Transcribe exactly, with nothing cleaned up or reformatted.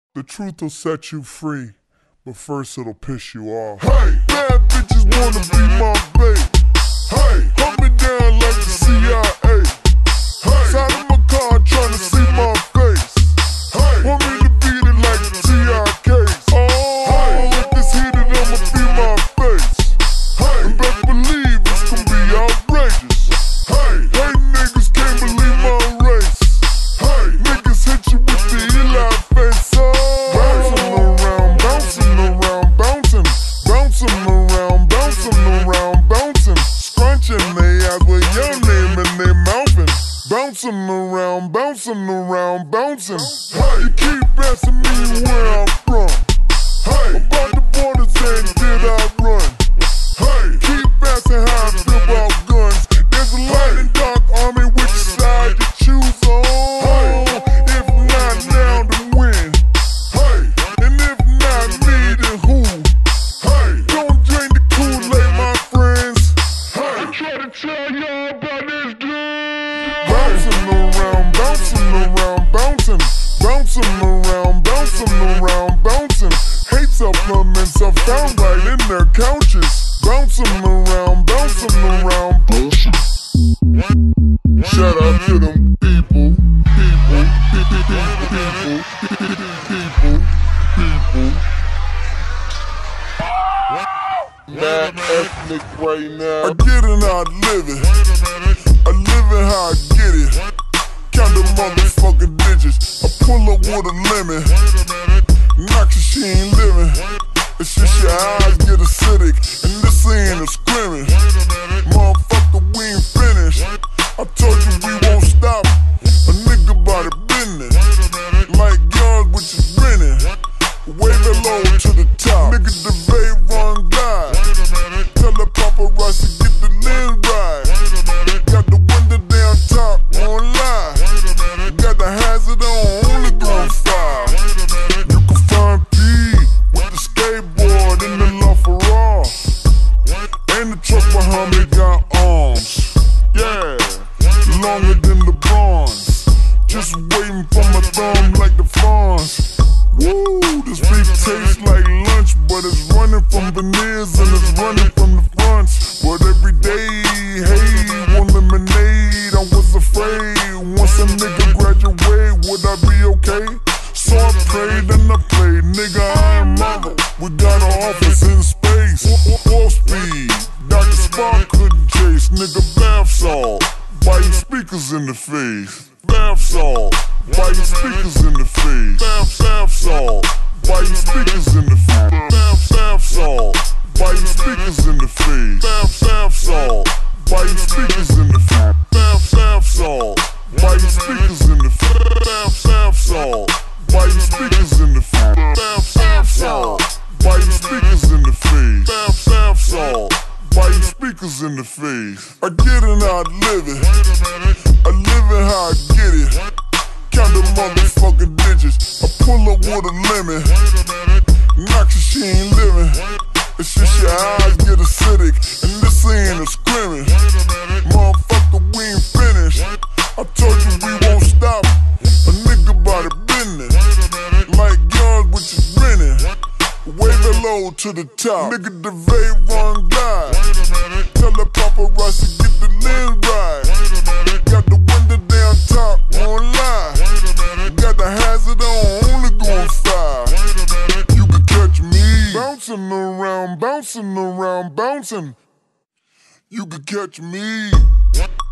The truth will set you free, but first it'll piss you off. Hey, bad bitches wanna be my babe. Hey, hold me down like the C I A. Hey, side of my car trying to see my face. Hey, want me to beat it like the T I Ks. Oh, hey, if it's heated, I'ma be my face. Hey, and best believe it's gonna be outrageous. Hey, hey, niggas can't believe my race. Hey, niggas hit you with the Eli face. Oh, bouncing around, bouncing around, bouncing, bouncing around, bouncing around, bouncing, scrunching their eyes with your name in their mouthing. Bouncing around, bouncing around, bouncing. Hey, you keep asking me where I'm from. Hey, about the borders and did I run? Hey, keep asking how I feel about guns. There's a light and dark army, which side you choose on? Hey, if not now, then when? Hey, and if not me, then who? Hey, don't drink the Kool-Aid, my friends. Hey, I try to tell y'all about this dude. Bouncing around, bouncing around, bouncing, bouncing around, bouncing around, bouncing. Hate supplements are found right in their couches. Bouncing around, bouncing around, bouncing. Shout out to them people, people, people, people, people, people. Mad ethnic right now. I get it, I live it. I live it how I get it. Count the motherfucking digits. I pull up with a lemon. Knock your she ain't living. It's just your eyes get acidic. And this ain't a scrimmage. Motherfucker, we ain't finished. I told you we won't stop. A nigga by the business. Like yours, which is grinning. Wave it low to the top. Nigga, the vape run glide. Tell the paparazzi get the lens right. Got the window down top, won't lie. Got the hazard on, only going five. You can find P with the skateboard in the LaFerrari. And the truck behind me got arms. Yeah, longer than the bronze. Just waiting for my thumb like the fawns. Woo, this beef tastes like lunch, but it's running from veneers and it's running from the fronts. But every day, hey, want lemonade. I was afraid once a nigga graduate, would I be okay? So I prayed and I played, nigga, I am mother. We got an office in space, full speed. Doctor Spock couldn't chase, nigga, bath salt, biting speakers in the face. Bath salt, biting speakers in the face. Bath, bath salt, biting speakers in the face. Bath, bath salt, biting speakers in the face. Bath, bath salt, biting speakers in the face. Bath, bath salt, biting speakers in the face. Bath, bath salt, biting speakers in the face. Bath, bath salt, biting speakers in the face. Bath, bath salt, biting speakers in the face. I get it, I live it. I live it how I get it. Count the motherfucking digits. I pull up with a lemon. Knock your she ain't living. It's just your eyes get acidic. And this ain't a scrimmage. Motherfucker, we ain't finished. I told you we won't stop. A nigga by the business. Like yours, which is grinning. Wave it low to the top. Nigga, the vape run glide. Tell the paparazzi get the lens right. Got the window down top, won't lie. Got the hazard on, only going five. You can catch me bouncing around, bouncing around, bouncing. You can catch me